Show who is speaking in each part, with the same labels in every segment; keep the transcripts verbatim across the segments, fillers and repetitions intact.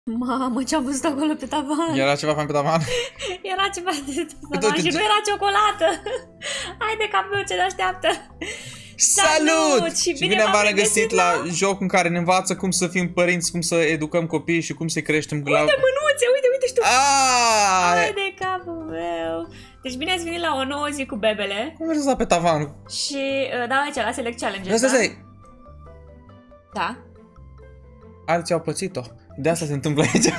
Speaker 1: Mamă, ce-am văzut acolo pe tavan?
Speaker 2: Era ceva fain pe tavan?
Speaker 1: Era ceva de tavan și nu era ciocolată. Haide, capul, ce ne așteaptă.
Speaker 2: Salut! Și bine,
Speaker 1: bine
Speaker 2: v-am regăsit la... la jocul în care ne învață cum să fim părinți, cum să educăm copiii și cum să-i creștem.
Speaker 1: Uite mânuțe, uite, uite și tu.
Speaker 2: Aaaa!
Speaker 1: Haide, capul meu. Deci bine ați venit la o nouă zi cu bebele.
Speaker 2: Am mers la pe tavan.
Speaker 1: Și, da, aici, la Select Challenge.
Speaker 2: Asta
Speaker 1: da?
Speaker 2: Da. Alții au pățit-o. De asta se întâmplă aici.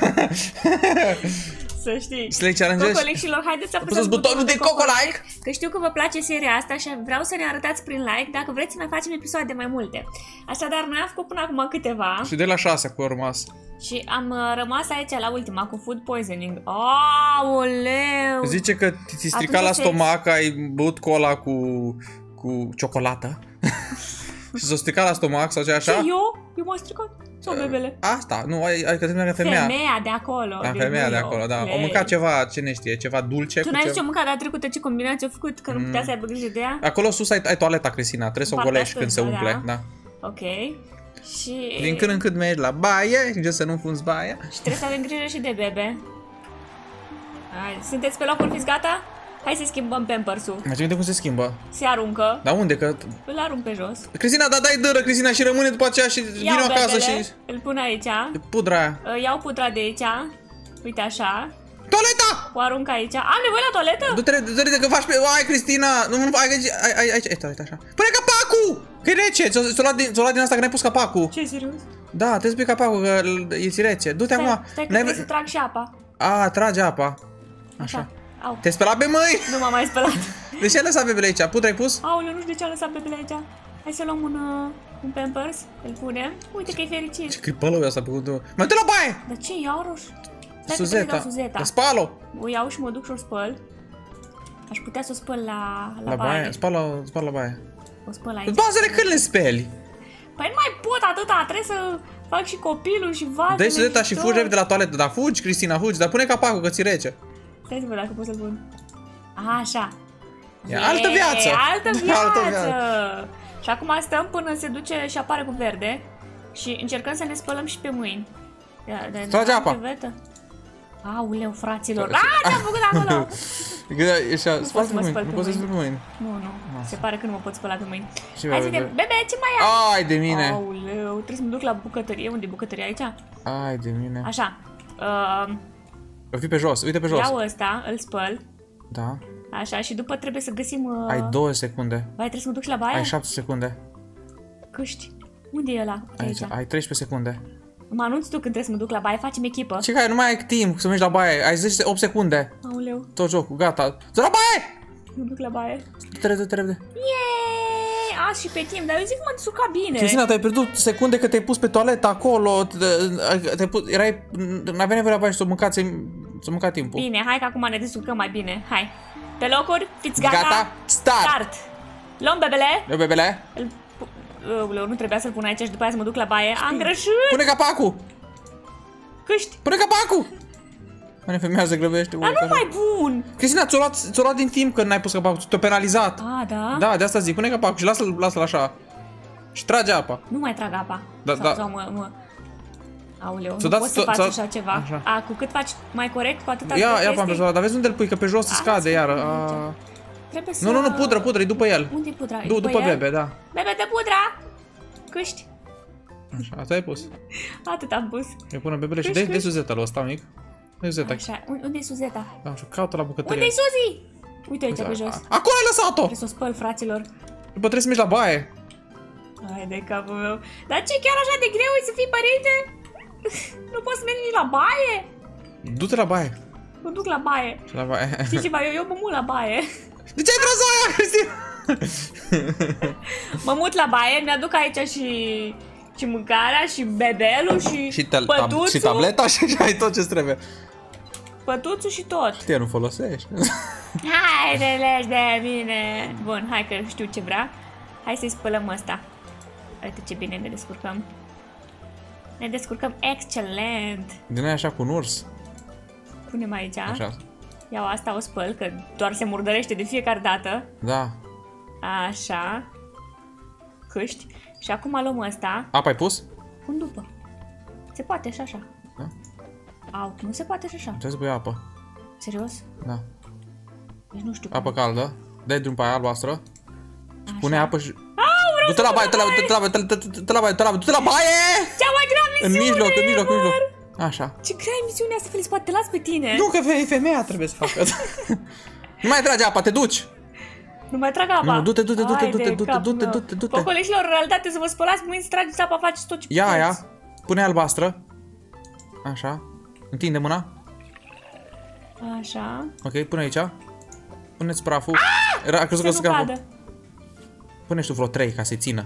Speaker 1: Să știi.
Speaker 2: Select Challenge.
Speaker 1: Cocolexilor, haideți să
Speaker 2: apăsați butonul de coco-like.
Speaker 1: Că știu că vă place seria asta și vreau să ne arătați prin like dacă vreți să mai facem episoade mai multe. Așadar, noi am făcut până acum câteva.
Speaker 2: Și de la șase cu rămas.
Speaker 1: Și am uh, rămas aici la ultima cu food poisoning. Aoleu!
Speaker 2: Zice că ți strica la stomac, ai băut cola cu, cu ciocolată. Și s-o stricat la stomac sau ce așa?
Speaker 1: Ce, eu? Eu m-am stricat? Sau bebele?
Speaker 2: Asta, nu, adică femeia.
Speaker 1: Femeia de acolo.
Speaker 2: Da, femeia de acolo, da. O mâncat ceva, ce știe, ceva dulce.
Speaker 1: Tu n-ai zis ce mâncat, dar trecută ce combinație a făcut, că nu putea să aibă grijă de ea?
Speaker 2: Acolo sus ai, ai toaleta, Cristina, trebuie să o golești când se umple, da.
Speaker 1: Ok. Și...
Speaker 2: din când în când mergi la baie, și să nu funzi baia.
Speaker 1: Și trebuie să avem grijă și de bebe. Hai, sunteți pe locul, fiți gata? Hai să schimbăm Pampers-ul.
Speaker 2: Mai ține cum se schimbă.
Speaker 1: Se aruncă.
Speaker 2: Dar unde? Că...
Speaker 1: îl arunc pe jos.
Speaker 2: Cristina, da, dai dără, Cristina, și rămâne după aceea și vine acasă și...
Speaker 1: îl pun aici.
Speaker 2: Pudra aia.
Speaker 1: Iau pudra de aici. Uite așa.
Speaker 2: Toaleta!
Speaker 1: O arunc aici. Am nevoie la toaletă?
Speaker 2: Du-te, du-te că faci pe... Ai, Cristina! Nu, nu, ai, ai, ai, aici, uite, așa. Pune capacul! Că e rece! Ți-o luat din, luat din asta că n-ai pus capacul.
Speaker 1: Ce, serios?
Speaker 2: Da, trebuie să pui capacul, că e rece. Du-te acum.
Speaker 1: Stai că trebuie să trag și apa.
Speaker 2: A, trage apa. Așa. Te-ai spălat pe mâini?
Speaker 1: Nu m-am mai spălat.
Speaker 2: De ce ai lăsat bebele aici? Pudra ai pus?
Speaker 1: Aoleu, nu știu de ce am lăsat bebele aici. Hai să luăm un, uh, un Pampers, îl punem. Uite că e fericit.
Speaker 2: Ce cripălău e asta pe cuvântul. Mă duc la baie!
Speaker 1: Dar ce, iarăși? Stai
Speaker 2: Suzeta.
Speaker 1: Suzeta.
Speaker 2: Spală-o!
Speaker 1: O iau și mă duc și o spăl. Aș putea să o spăl la, la,
Speaker 2: la baie.
Speaker 1: baie.
Speaker 2: Spală, spală la baie.
Speaker 1: O spăl aici.
Speaker 2: Bazele când le speli?
Speaker 1: Păi nu mai pot atâta, trebuie să fac și copilul și vazele.
Speaker 2: Dă-i Suzeta și fugi de la toaletă. Dar fugi, Cristina, fugi. Dar pune capacul că ți rece.
Speaker 1: Stai să văd dacă pot să-l pun. Așa.
Speaker 2: E altă viață.
Speaker 1: Altă viață.
Speaker 2: Altă viață.
Speaker 1: Și acum stăm până se duce și apare cu verde. Și încercăm să ne spălăm și pe mâini.
Speaker 2: Trage apa.
Speaker 1: Auleu, fraților. Ah, ce-am făcut acolo?
Speaker 2: Nu pot să mă spăl pe mâini.
Speaker 1: Nu, nu. Se pare că nu mă pot spăla pe mâini. Hai să te... Bebe, ce mai ai?
Speaker 2: Ai de mine.
Speaker 1: Auleu, trebuie să mă duc la bucătărie. Unde e bucătăria aici?
Speaker 2: Ai de mine.
Speaker 1: Așa.
Speaker 2: Îl fii pe jos, uite pe jos.
Speaker 1: Iau ăsta, îl spăl.
Speaker 2: Da.
Speaker 1: Așa, și după trebuie să găsim... Uh...
Speaker 2: Ai două secunde.
Speaker 1: Vai, trebuie să mă duc și la baie?
Speaker 2: Ai șapte secunde.
Speaker 1: Câști. Unde e ăla?
Speaker 2: Aici. Aici. Ai treisprezece secunde.
Speaker 1: Mă anunți tu când trebuie să mă duc la baie, facem echipă.
Speaker 2: Ce care nu mai ai timp să mergi la baie, ai zece, opt secunde.
Speaker 1: Aoleu.
Speaker 2: Tot jocul, gata. Zi la baie!
Speaker 1: Mă duc la baie.
Speaker 2: Trebuie, trebuie.
Speaker 1: Yeee! Azi și pe timp, dar eu zic că m-am descurcat bine.
Speaker 2: Cristina, te-ai pierdut secunde că te-ai pus pe toaletă acolo, te-ai pus, erai, n-aveai nevoie la baie și să mâncați, să mânca timpul.
Speaker 1: Bine, hai că acum ne descurcăm mai bine, hai. Pe locuri, fiți gata.
Speaker 2: Gata, start!
Speaker 1: Start. Luăm bebele.
Speaker 2: Luăm bebele.
Speaker 1: Îl... Uh, nu trebuia să-l pun aici și după aia să mă duc la baie. Am greșit!
Speaker 2: Pune capacul!
Speaker 1: Câști!
Speaker 2: Pune capacul! Mane, femeia se grăbește.
Speaker 1: Dar nu mai bun!
Speaker 2: Cristina, ți-o luat, ți-o luat din timp că n-ai pus capacul, te-o penalizat.
Speaker 1: Ah, da?
Speaker 2: Da, de asta zic, pune capacul și lasă-l lasă așa. Și trage apa.
Speaker 1: Nu mai trag apa.
Speaker 2: Da,
Speaker 1: sau,
Speaker 2: da.
Speaker 1: Sau mă, mă... Aoleu, nu
Speaker 2: dați,
Speaker 1: poți să faci așa ceva.
Speaker 2: Așa.
Speaker 1: A, cu cât faci mai corect, cu atâta
Speaker 2: Ia, ia Pampers ăla, dar vezi unde îl pui, că pe jos se scade iară. A...
Speaker 1: Trebuie să...
Speaker 2: Nu, nu, nu, pudră, pudră, e după el.
Speaker 1: Unde e pudra?
Speaker 2: Du după
Speaker 1: el?
Speaker 2: bebe, da.
Speaker 1: Bebe de pudra! Câști.
Speaker 2: Așa, asta ai pus.
Speaker 1: Atât am pus.
Speaker 2: Eu pun bebele și de Suzeta-l ăsta mic. De Suzeta.
Speaker 1: Așa, unde e Suzeta?
Speaker 2: Da, și caută la bucătărie.
Speaker 1: Unde e Suzi? Uite aici pe jos.
Speaker 2: Acolo ai lăsat-o!
Speaker 1: Trebuie să o spăl, fraților.
Speaker 2: După trebuie să mergi la baie.
Speaker 1: Hai de capul meu. Dar ce, chiar așa de greu e să fii părinte? Nu poți să mergi nici la baie?
Speaker 2: Du-te la baie.
Speaker 1: Mă duc la baie.
Speaker 2: La baie.
Speaker 1: Știi ceva, eu, eu mă mut la baie.
Speaker 2: De ce ai tras aia, Cristina?
Speaker 1: Mă mut la baie, mi-aduc aici și... și mâncarea, și bebelul, și,
Speaker 2: și
Speaker 1: pătuțul.
Speaker 2: Și tableta și ai tot ce trebuie.
Speaker 1: Pătuțul și tot.
Speaker 2: Știi, nu folosești.
Speaker 1: Hai de legi de mine. Bun, hai că știu ce vrea. Hai să-i spălăm ăsta. Uite ce bine ne descurcăm. Ne descurcăm excelent.
Speaker 2: Din aia așa cu un urs.
Speaker 1: Punem aici.
Speaker 2: Așa.
Speaker 1: Iau asta, o spăl, că doar se murdărește de fiecare dată.
Speaker 2: Da.
Speaker 1: Așa. Câști. Și acum luăm ăsta.
Speaker 2: Apa ai pus?
Speaker 1: Pun după. Se poate și așa.
Speaker 2: Da.
Speaker 1: Au, nu se poate și așa.
Speaker 2: Trebuie să pui apă.
Speaker 1: Serios?
Speaker 2: Da.
Speaker 1: Deci nu știu.
Speaker 2: Apă caldă. Dai drum pe aia albastră. Du-te apă și...
Speaker 1: Au,
Speaker 2: Du-te la baie, du-te la baie, du-te la baie, du-te la baie, du-te la baie!
Speaker 1: Cea mai grea
Speaker 2: În
Speaker 1: misiune
Speaker 2: mijloc, în mijloc, în mijloc.
Speaker 1: ever!
Speaker 2: Așa.
Speaker 1: Ce grea e misiunea asta, Felix, poate te las pe tine.
Speaker 2: Nu, că femeia trebuie să facă. Nu mai trage apa, te duci.
Speaker 1: Nu mai trag apa.
Speaker 2: Nu, du-te, du-te, du-te, du-te, du-te, du-te, du-te, du-te.
Speaker 1: Pocoleșilor, în realitate, să vă spălați mâini, să trageți apa, faceți tot ce
Speaker 2: Ia
Speaker 1: puteți.
Speaker 2: aia, pune albastră. Așa. Întinde mâna.
Speaker 1: Așa.
Speaker 2: Ok, pune aici. Puneți praful. Era, a crezut că o
Speaker 1: Să
Speaker 2: să
Speaker 1: nu
Speaker 2: scapă.
Speaker 1: cadă.
Speaker 2: Pune și tu vreo trei ca să-i țină.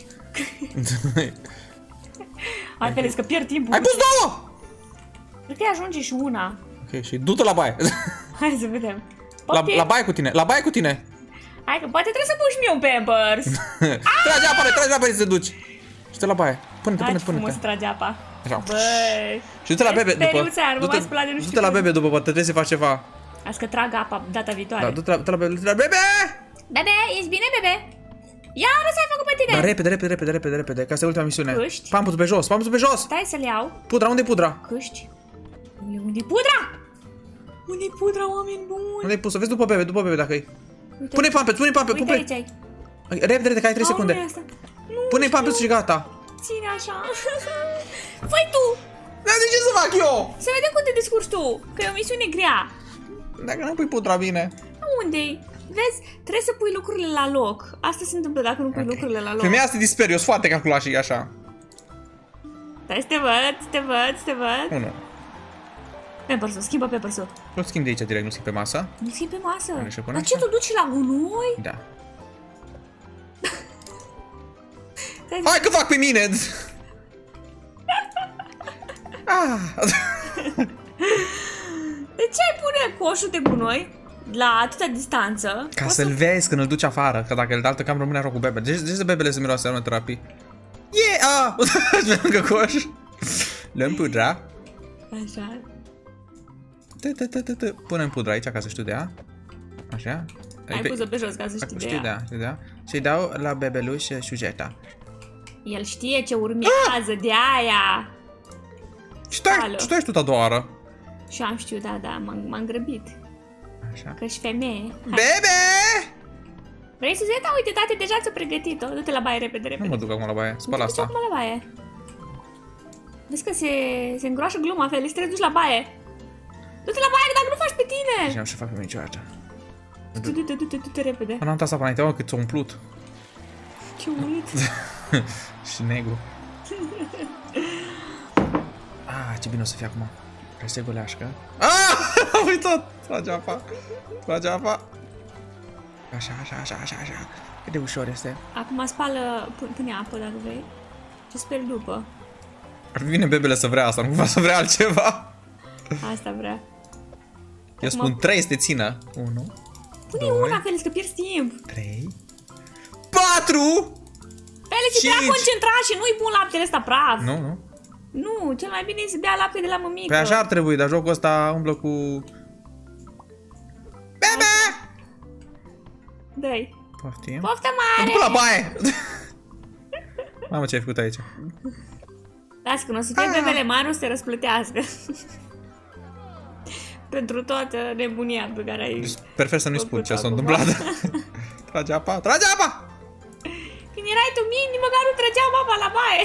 Speaker 1: Hai, Felix, că pierd timpul.
Speaker 2: Ai pus două!
Speaker 1: Cred că ajunge și una.
Speaker 2: Ok, și du-te la baie.
Speaker 1: Hai să vedem.
Speaker 2: La,
Speaker 1: Ok.
Speaker 2: la baie cu tine, la baie cu tine.
Speaker 1: Hai că poate trebuie să pun și mie un Pampers.
Speaker 2: Trage apa, trage apa și te duci. Și te la baie. Pune-te,
Speaker 1: Hai,
Speaker 2: pune-te,
Speaker 1: ce frumos
Speaker 2: pune-te.
Speaker 1: să trage apa.
Speaker 2: Așa.
Speaker 1: Băi.
Speaker 2: Și du-te la bebe după.
Speaker 1: Speriuțean, mă mai spălat de nu știu
Speaker 2: Du-te la
Speaker 1: când.
Speaker 2: bebe după, poate trebuie să faci ceva.
Speaker 1: Azi că trag apa data viitoare.
Speaker 2: Da, du-te la, du-te la bebe, du-te la bebe!
Speaker 1: Bebe, ești bine, bebe? Iară s-ai făcut pe tine.
Speaker 2: Dar repede, repede, repede, repede, repede, că asta e ultima misiune.
Speaker 1: Câști.
Speaker 2: Pampusul pe jos, pampusul pe jos!
Speaker 1: Stai să-l iau.
Speaker 2: Pudra, unde e pudra?
Speaker 1: Câști. Unde- Unde-i pudra? Unde-i pudra, oameni buni?
Speaker 2: Unde ai pus-o? Vezi după bebe, după bebe dacă e.
Speaker 1: Uite,
Speaker 2: Pune-i pampet, pune-i pampet,
Speaker 1: uite
Speaker 2: pune
Speaker 1: aici ai.
Speaker 2: Repede, repede, că ai trei
Speaker 1: Au, nu e
Speaker 2: secunde.
Speaker 1: asta. Nu
Speaker 2: Pune-i
Speaker 1: știu.
Speaker 2: pampet și gata.
Speaker 1: Ține așa. Făi tu.
Speaker 2: Dar de ce să fac eu?
Speaker 1: Să vedem cum te descurci tu. Că e o misiune grea.
Speaker 2: Dacă nu pui pudra bine.
Speaker 1: Unde-i? Vezi, trebuie să pui lucrurile la loc. Asta se întâmplă dacă nu pui
Speaker 2: Ok.
Speaker 1: lucrurile la loc.
Speaker 2: Femeia asta te disperi, eu sunt foarte calculat și așa.
Speaker 1: Stai să te văd, să te văd, să te văd.
Speaker 2: Unu.
Speaker 1: Peppersul, schimbă Peppersul.
Speaker 2: Nu schimb de aici direct, nu schimb pe masă.
Speaker 1: Nu schimbi pe masă.
Speaker 2: Pune și pune
Speaker 1: Dar ce,
Speaker 2: așa.
Speaker 1: tu duci la gunoi?
Speaker 2: Da.
Speaker 1: Stai,
Speaker 2: Hai că fac pe mine! Ah.
Speaker 1: De ce ai pune coșul de gunoi la atâta distanță?
Speaker 2: Ca
Speaker 1: O
Speaker 2: să-l vezi când îl duci afară, că dacă îl dă altă cam rămâne rău cu bebe. De ce de ce bebele să miroase aromaterapii? Yeah! Ah! Uite, lângă coș. Luăm pudra.
Speaker 1: Așa.
Speaker 2: Punem pudra aici ca să știu de ea. Așa.
Speaker 1: Ai pus-o pe jos ca să știi de
Speaker 2: Știu de
Speaker 1: ea.
Speaker 2: ea, știu de ea. Și-i dau la bebeluș șujeta.
Speaker 1: El știe ce urmează de aia.
Speaker 2: Și tu
Speaker 1: Alo.
Speaker 2: ai, și tu ai știut a doua oară.
Speaker 1: Și am știut, da, da, m-am m-am grăbit.
Speaker 2: Așa.
Speaker 1: Că-și femeie. Hai.
Speaker 2: Bebe!
Speaker 1: Vrei să zici? Da, uite, tate, deja ți-o pregătit-o. Du-te la baie repede,
Speaker 2: Nu
Speaker 1: repede.
Speaker 2: mă duc acum la baie, spăl
Speaker 1: Du-te
Speaker 2: asta.
Speaker 1: acum la baie. Vezi că se, se îngroașă gluma, Felix, trebuie duci la baie. Du-te la baie, dacă nu faci pe
Speaker 2: Și
Speaker 1: tine.
Speaker 2: am ce fac pe niciodată.
Speaker 1: Du-te, du-te, du-te, du-te repede.
Speaker 2: Până am tas apa înainte, mă, cât s-a umplut.
Speaker 1: Ce urât.
Speaker 2: Și negru. Ah, ce bine o să fie acum. Trebuie să golească. Ah! Am uitat! Trage apa. Trage apa. Așa, așa, așa, așa, așa. Cât de ușor este.
Speaker 1: Acum spală, pu- pune apă dacă vrei. Și speli după.
Speaker 2: Ar fi bine bebele să vrea asta, nu cumva să vrea altceva.
Speaker 1: Asta vrea.
Speaker 2: Eu spun trei să te țină. unu,
Speaker 1: Pune
Speaker 2: doi,
Speaker 1: una, Felix, că pierzi timp.
Speaker 2: trei, patru!
Speaker 1: Felix, e prea
Speaker 2: cinci.
Speaker 1: concentrat și nu-i bun laptele ăsta praf.
Speaker 2: Nu, nu.
Speaker 1: Nu, cel mai bine e să bea lapte de la mămică.
Speaker 2: Pe așa ar trebui, dar jocul ăsta umblă cu... Bebe!
Speaker 1: Dă-i.
Speaker 2: Poftim.
Speaker 1: Poftă mare!
Speaker 2: După la baie! Mamă, ce ai făcut aici?
Speaker 1: Lasă că nu o să fie
Speaker 2: Ah.
Speaker 1: bebele mari, o să te răsplătească. Pentru toată nebunia pe care ai...
Speaker 2: Prefer să nu-i spun ce s-a
Speaker 1: acum.
Speaker 2: întâmplat. Trage apa, trage apa!
Speaker 1: Când erai tu mic, nici măcar nu trăgeam apa la baie.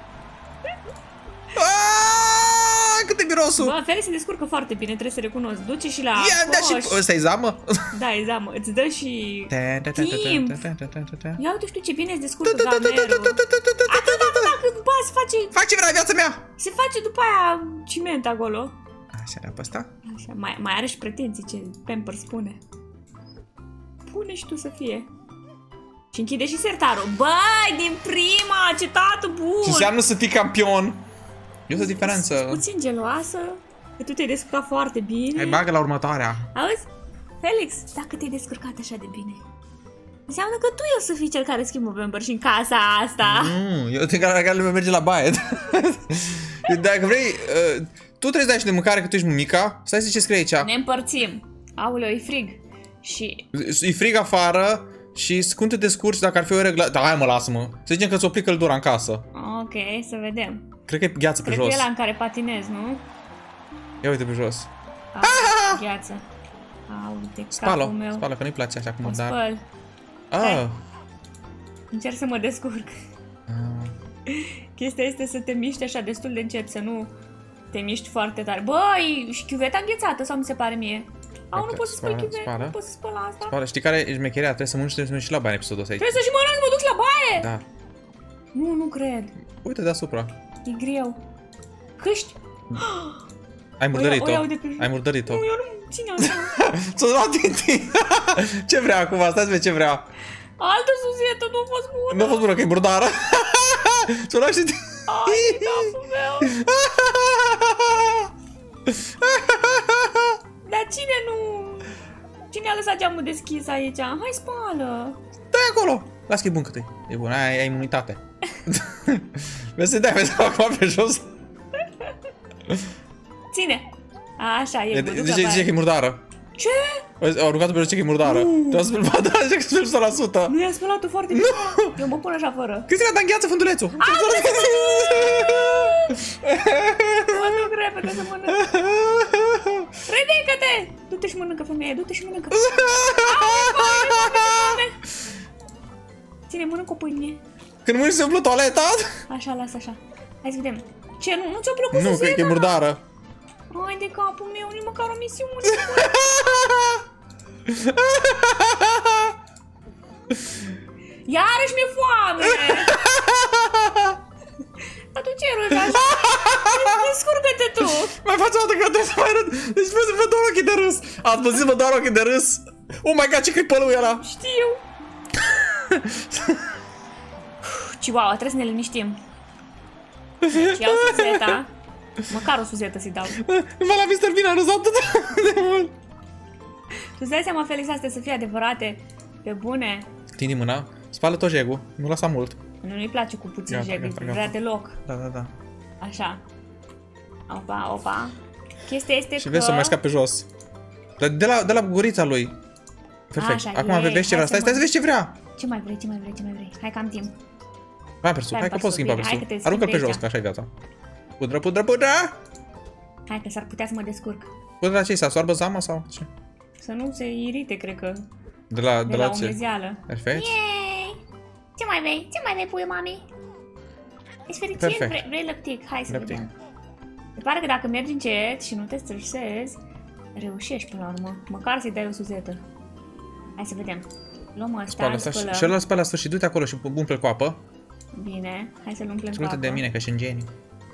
Speaker 2: Aaaa, cât e mirosul!
Speaker 1: Bă, Felix se descurcă foarte bine, trebuie să recunosc. Duce și la
Speaker 2: Ia, da
Speaker 1: coș.
Speaker 2: și... Ăsta e zamă?
Speaker 1: Da, e zamă. Îți dă și timp. Ia uite, știu ce bine îți descurcă gamerul. Atât, atât, dacă după aia se face...
Speaker 2: Fac ce vrea viața mea!
Speaker 1: Se face după aia ciment acolo.
Speaker 2: Așa, da, pe ăsta?
Speaker 1: Așa, mai, mai are și pretenții ce Pampers spune. Pune și tu să fie. Și închide și sertarul. Băi, din prima, ce tată bun!
Speaker 2: Ce înseamnă să fii campion? E o diferență.
Speaker 1: Puțin geloasă, că tu te-ai descurcat foarte bine.
Speaker 2: Hai, bagă la următoarea.
Speaker 1: Auzi? Felix, dacă te-ai descurcat așa de bine, înseamnă că tu o să fii cel care schimbă Pampers și în casa asta.
Speaker 2: Nu, eu te care care merge la baie. Dacă vrei, uh, tu trebuie să dai și de mâncare că tu ești mămica. Stai să zici ce scrie aici.
Speaker 1: Ne împărțim. Aoleu, e frig. Și...
Speaker 2: E frig afară și cum te descurci dacă ar fi o reglă... Da, hai mă, lasă-mă. Să zicem că ți-o plică căldura în casă.
Speaker 1: Ok, să vedem.
Speaker 2: Cred că e gheață pe
Speaker 1: Cred că
Speaker 2: jos.
Speaker 1: e ăla în care patinezi, nu?
Speaker 2: Ia uite pe jos.
Speaker 1: A, gheață. A, uite,
Speaker 2: Spală,
Speaker 1: capul meu.
Speaker 2: spală, că nu-i place așa cum
Speaker 1: O
Speaker 2: dar.
Speaker 1: spăl.
Speaker 2: Ah.
Speaker 1: Încerc să mă descurc.
Speaker 2: Ah.
Speaker 1: Chestia este să te miști așa destul de încet, să nu te miști foarte tare. Băi, și chiuveta înghețată, sau mi se pare mie? Au, nu
Speaker 2: Uite,
Speaker 1: pot să spăl
Speaker 2: spală,
Speaker 1: chiuveta,
Speaker 2: spală.
Speaker 1: nu pot să spăl asta.
Speaker 2: Spală. Știi care e șmecheria? Trebuie să mănânci, trebuie să mănânci și la baie în episodul ăsta aici.
Speaker 1: Trebuie să și mănânc, mă duc la baie!
Speaker 2: Da.
Speaker 1: Nu, nu cred.
Speaker 2: Uite deasupra.
Speaker 1: E greu. Câști?
Speaker 2: Ai murdărit-o.
Speaker 1: O iau de pe jos.
Speaker 2: Ai murdărit-o.
Speaker 1: Nu, eu nu ține așa.
Speaker 2: Ți-o luat Tintin. Ce vrea acum? Stai să vezi ce vrea.
Speaker 1: Altă suzetă, nu a fost bună.
Speaker 2: Nu a fost bună, că e murdară. Ți-o luat și...
Speaker 1: Ai, capul meu. Dar cine nu... Cine a lăsat geamul deschis aici? Hai, spală.
Speaker 2: Dai acolo. Las că e bun cât e. E bun, ai, ai imunitate. Vezi să dai, vezi acum pe jos.
Speaker 1: Ține. Așa, e,
Speaker 2: De
Speaker 1: mă duc
Speaker 2: ce
Speaker 1: la
Speaker 2: zice
Speaker 1: baie.
Speaker 2: că e murdară?
Speaker 1: Ce?
Speaker 2: Au rugat-o pe jos că e murdară. Te-au spus, ba da, zice că sunt o sută la sută.
Speaker 1: Nu i-a spălat-o foarte bine. Eu mă pun așa fără.
Speaker 2: Cristina, dar îngheață fundulețul.
Speaker 1: Mă duc repede să mănânc. Ridică-te! Du-te și mănâncă, femeie, du-te și mănâncă. Ține, mănânc o pâine.
Speaker 2: Când mâini se umplă toaleta?
Speaker 1: Așa, lasă așa. Hai să vedem. Ce, nu, nu ți-a plăcut
Speaker 2: Nu,
Speaker 1: suzeta?
Speaker 2: că e murdară.
Speaker 1: Hai de capul meu, nici măcar o misiune. Iarăși mi-e foame. Dar tu ce râzi așa? Descurcă-te tu.
Speaker 2: Mai faci o dată că trebuie să mai râd. Deci vezi, văd doar ochii de râs. Ați văzut, văd doar ochii de râs. Oh my god, ce cripălul era.
Speaker 1: Știu. Chihuahua, trebuie să ne liniștim. Și iau suzeta. Măcar o suzetă să-i dau.
Speaker 2: Numai la mister Bean a râs atât de mult.
Speaker 1: Tu-ți dai seama, Felix, astea să fie adevărate? Pe bune?
Speaker 2: Tindi mâna, spală tot jegul, nu lăsa mult.
Speaker 1: Nu, nu-i place cu puțin
Speaker 2: Gata,
Speaker 1: jeg,
Speaker 2: gata,
Speaker 1: nu
Speaker 2: gata.
Speaker 1: vrea deloc.
Speaker 2: Da, da, da.
Speaker 1: Așa. Opa, opa. Chestia este
Speaker 2: Și
Speaker 1: că...
Speaker 2: vezi să mai scape jos. Dar de la, de la gurița lui. Perfect.
Speaker 1: Așa,
Speaker 2: Acum
Speaker 1: ei,
Speaker 2: vezi ce vrea.
Speaker 1: hai
Speaker 2: Stai,
Speaker 1: să
Speaker 2: stai să
Speaker 1: mă-
Speaker 2: vezi ce vrea.
Speaker 1: Ce mai vrei, ce mai vrei, ce mai vrei? Hai că am timp.
Speaker 2: Pampersul,
Speaker 1: Stai,
Speaker 2: hai că
Speaker 1: pasul,
Speaker 2: poți schimba
Speaker 1: bine, hai că te
Speaker 2: pampersul. Aruncă-l pe
Speaker 1: schimbi
Speaker 2: jos,
Speaker 1: aici.
Speaker 2: că așa e viața. Pudră, pudră, pudră!
Speaker 1: Hai că s-ar putea să mă descurc.
Speaker 2: Pudra ce-i, să absorbă zama sau ce?
Speaker 1: Să nu se irite, cred că,
Speaker 2: De la,
Speaker 1: de,
Speaker 2: de
Speaker 1: la,
Speaker 2: la ce?
Speaker 1: umezeală.
Speaker 2: Perfect.
Speaker 1: Yay! Ce mai vrei? Ce mai vrei, puiul mami? Ești fericit?
Speaker 2: Perfect.
Speaker 1: Vrei, vrei lăptic? Hai să
Speaker 2: Lăptic.
Speaker 1: vedem. Se pare că dacă mergi încet și nu te stresezi, reușești până la urmă. Măcar să-i dai o suzetă. Hai să vedem. Luăm ăsta,
Speaker 2: Spală
Speaker 1: îl
Speaker 2: asta și
Speaker 1: spălăm.
Speaker 2: și ăla spală la sfârșit, du-te acolo și umple cu apă.
Speaker 1: Bine, hai să-l umplem cu
Speaker 2: Ascultă
Speaker 1: apă.
Speaker 2: de mine, că sunt geniu.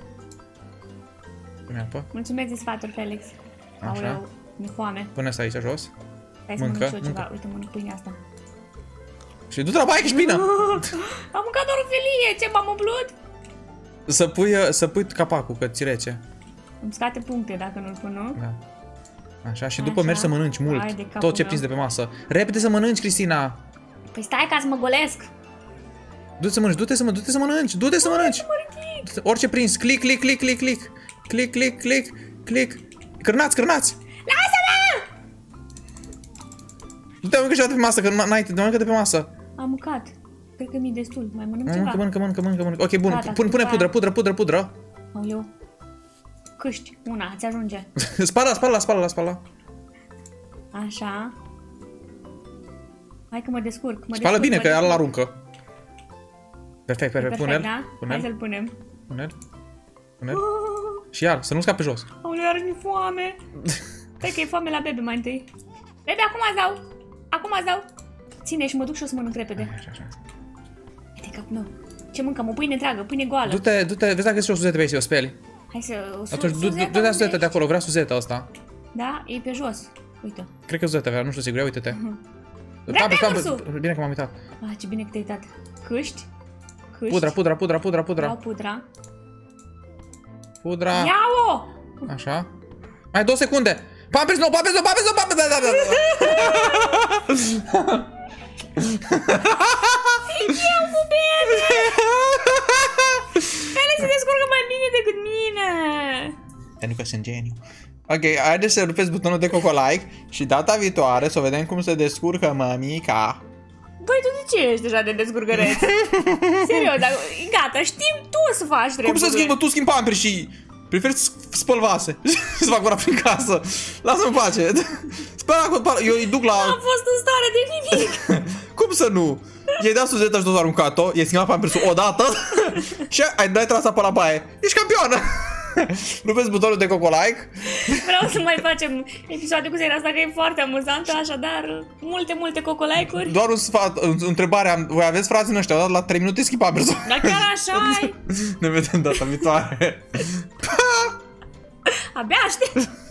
Speaker 2: Pune apă.
Speaker 1: Mulțumesc de sfaturi, Felix.
Speaker 2: Așa.
Speaker 1: Aoleu, mi-e foame.
Speaker 2: Pune asta aici jos.
Speaker 1: Hai să
Speaker 2: Mâncă,
Speaker 1: mănânc și eu
Speaker 2: mâncă.
Speaker 1: ceva. Uite, mănânc pâinea asta.
Speaker 2: Și du-te la baie, că ești bine.
Speaker 1: Am mâncat doar o felie, ce m-am umplut?
Speaker 2: Să pui, uh, să pui capacul, că ți rece.
Speaker 1: Îmi scate puncte dacă nu-l pun, nu?
Speaker 2: Da. Așa, și după
Speaker 1: Așa.
Speaker 2: mergi să mănânci mult.
Speaker 1: Hai de capul
Speaker 2: Tot ce
Speaker 1: meu.
Speaker 2: prinzi de pe masă. Repede să mănânci, Cristina.
Speaker 1: Păi stai ca să mă golesc.
Speaker 2: Du-te să mănânci, du-te să, mă, du-te să mănânci, du-te să mănânci. Du-te- Orice prins, click, click, click, click, click. Click, click, click, click. Cârnați, cârnați.
Speaker 1: Lasă-mă!
Speaker 2: Du-te, mănâncă și de pe masă, că nu- n-ai, mănâncă de pe masă.
Speaker 1: Am mâncat. Cred că mi-e destul. Mai mănânc ceva.
Speaker 2: Mănâncă, mănâncă, mănâncă, mănâncă, mănâncă. Ok, bun,
Speaker 1: Gata,
Speaker 2: pun, pune
Speaker 1: după
Speaker 2: pudră,
Speaker 1: aia.
Speaker 2: pudră, pudră, pudră.
Speaker 1: Aoleu. Câști. Una, ți ajunge.
Speaker 2: Spala, spala, spala, spala.
Speaker 1: Așa. Hai că mă descurc. Mă
Speaker 2: Spală
Speaker 1: descurc,
Speaker 2: bine,
Speaker 1: mă
Speaker 2: că ăla
Speaker 1: descurc.
Speaker 2: aruncă. Perfect, perfect,
Speaker 1: Perfect,
Speaker 2: pune-l.
Speaker 1: da? Hai
Speaker 2: Pune-l,
Speaker 1: să-l punem.
Speaker 2: pune-l. Pune-l. Și iar, să nu scape jos.
Speaker 1: Aoleu, iarăși mi-e foame. Stai că e foame la bebe mai întâi. Bebe, acum îți dau. Acum îți dau. Ține și mă duc și o să mănânc repede.
Speaker 2: Așa, așa.
Speaker 1: Uite capul meu. Ce mâncăm? O pâine întreagă, pâine goală.
Speaker 2: Du-te, du-te, vezi dacă găsești o suzetă pe aici, o speli.
Speaker 1: Hai să... o su-
Speaker 2: Atunci du-
Speaker 1: suzeta
Speaker 2: du- du-te la suzeta
Speaker 1: unde
Speaker 2: de acolo, vrea suzeta asta.
Speaker 1: ești? Da, e pe jos. Uite.
Speaker 2: Cred că suzeta vrea, nu știu sigur, ia uite-te.
Speaker 1: Vrea
Speaker 2: Pampers,
Speaker 1: pampersul!
Speaker 2: pampers. Bine că m-am uitat.
Speaker 1: Ah, ce bine că te-ai uitat. Câști? Câști?
Speaker 2: Pudra, pudra, pudra, pudra,
Speaker 1: Iau
Speaker 2: pudra.
Speaker 1: pudra.
Speaker 2: Pudra.
Speaker 1: Ia-o!
Speaker 2: Așa. Mai două secunde. Pampers, nu, pampers, nu, pampers, nu, pampers, da, da, da, da.
Speaker 1: Iau cu bine! Ele se descurcă mai bine decât mine!
Speaker 2: Pentru că sunt geniu. Ok, haideți să rupeți butonul de coco-like și data viitoare să vedem cum se descurcă mămica.
Speaker 1: Băi, tu de ce ești deja de descurcăreț? Serios, dar gata, știm tu să faci
Speaker 2: Cum
Speaker 1: treburile.
Speaker 2: să schimbi, tu schimbi pampers și... Prefer să spăl vase. Să fac una prin casă. Lasă-mă pace. Spăl, eu îi duc la...
Speaker 1: Am fost în stare de nimic.
Speaker 2: Cum să nu? I-ai dat suzetă și tot aruncat-o, i-ai schimbat pampersul odată și ai dat trasa pe la baie. Ești campioană! Rupeți butonul de coco-like.
Speaker 1: Vreau să mai facem episoade cu seria asta, că e foarte amuzantă, așadar multe, multe coco-like-uri.
Speaker 2: Doar un sfat, o întrebare, voi aveți frații ăștia, au dat la trei minute schimb pampersul.
Speaker 1: Dar chiar așa ai?
Speaker 2: Ne vedem data viitoare.
Speaker 1: Abia aștept.